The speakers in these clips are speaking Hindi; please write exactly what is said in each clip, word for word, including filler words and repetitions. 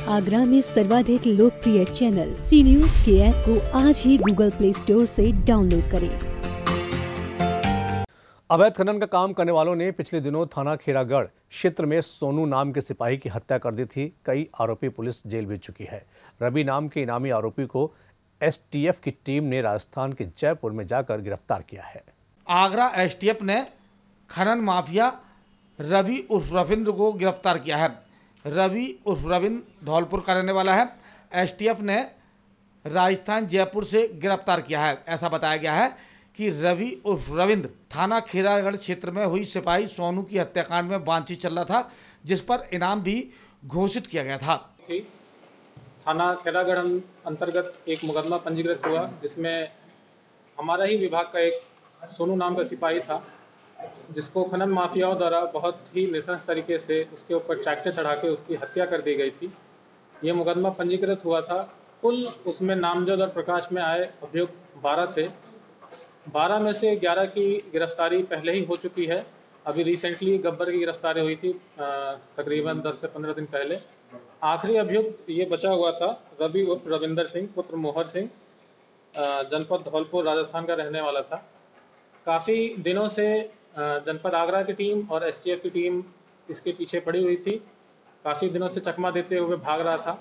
आगरा में सर्वाधिक लोकप्रिय चैनल सी न्यूज के ऐप को आज ही गूगल प्ले स्टोर से डाउनलोड करें। अवैध खनन का काम करने वालों ने पिछले दिनों थाना खेड़ागढ़ क्षेत्र में सोनू नाम के सिपाही की हत्या कर दी थी। कई आरोपी पुलिस जेल भेज चुकी है। रवि नाम के इनामी आरोपी को एस टी एफ की टीम ने राजस्थान के जयपुर में जाकर गिरफ्तार किया है। आगरा एस टी एफ ने खनन माफिया रवि उर्फ रविंद्र को गिरफ्तार किया है। रवि उर्फ रविंद्र धौलपुर का रहने वाला है। एस टी एफ ने राजस्थान जयपुर से गिरफ्तार किया है। ऐसा बताया गया है कि रवि उर्फ रविंद्र थाना खेड़ागढ़ क्षेत्र में हुई सिपाही सोनू की हत्याकांड में बातचीत चल रहा था, जिस पर इनाम भी घोषित किया गया था। थाना खेड़ागढ़ अंतर्गत एक मुकदमा पंजीकृत हुआ, जिसमें हमारा ही विभाग का एक सोनू नाम का सिपाही था, जिसको खनन माफियाओं द्वारा बहुत ही नृशंस तरीके से उसके ऊपर ट्रैक्टर चढ़ा के उसकी हत्या कर दी गई थी। ये मुकदमा पंजीकृत हुआ था। कुल उसमें नामजद और प्रकाश में आए अभियुक्त बारह थे। बारह में से ग्यारह की गिरफ्तारी पहले ही हो चुकी है। अभी रिसेंटली गब्बर की गिरफ्तारी हुई थी तकरीबन दस से पंद्रह दिन पहले। आखिरी अभियुक्त ये बचा हुआ था रवि उर्फ रविंदर सिंह पुत्र मोहर सिंह, जनपद धौलपुर राजस्थान का रहने वाला था। काफ़ी दिनों से जनपद आगरा की टीम और एस टी एफ की टीम इसके पीछे पड़ी हुई थी। काफ़ी दिनों से चकमा देते हुए भाग रहा था।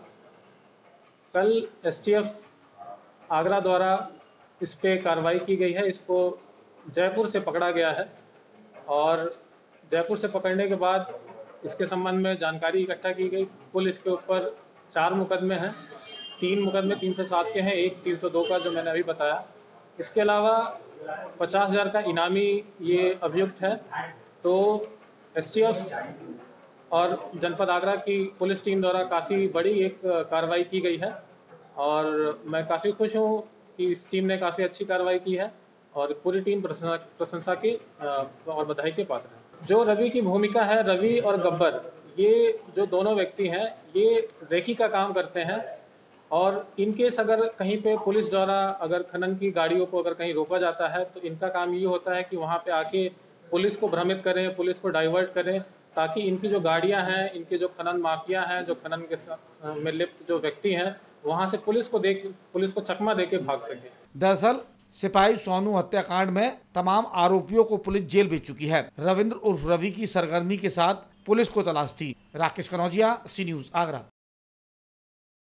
कल एस टी एफ आगरा द्वारा इस पे कार्रवाई की गई है। इसको जयपुर से पकड़ा गया है और जयपुर से पकड़ने के बाद इसके संबंध में जानकारी इकट्ठा की गई। कुल इसके ऊपर चार मुकदमे हैं। तीन मुकदमे तीन सौ सात के हैं, एक तीन सौ दो का जो मैंने अभी बताया। इसके अलावा पचास हज़ार का इनामी ये अभियुक्त है। तो एस टी एफ और जनपद आगरा की पुलिस टीम द्वारा काफ़ी बड़ी एक कार्रवाई की गई है और मैं काफ़ी खुश हूँ कि इस टीम ने काफ़ी अच्छी कार्रवाई की है और पूरी टीम प्रशंसा की और बधाई के पात्र है। जो रवि की भूमिका है, रवि और गब्बर, ये जो दोनों व्यक्ति हैं, ये रेकी का काम करते हैं और इनकेस अगर कहीं पे पुलिस द्वारा अगर खनन की गाड़ियों को अगर कहीं रोका जाता है तो इनका काम ये होता है कि वहाँ पे आके पुलिस को भ्रमित करें, पुलिस को डाइवर्ट करें, ताकि इनकी जो गाड़ियाँ हैं, इनके जो खनन माफिया हैं, जो खनन के में लिप्त जो व्यक्ति हैं, वहाँ से पुलिस को देख पुलिस को चकमा दे के भाग सके। दरअसल सिपाही सोनू हत्याकांड में तमाम आरोपियों को पुलिस जेल भेज चुकी है। रविंद्र उर्फ रवि की सरगर्मी के साथ पुलिस को तलाश थी। Rakesh Kanaujia, C News, Agra.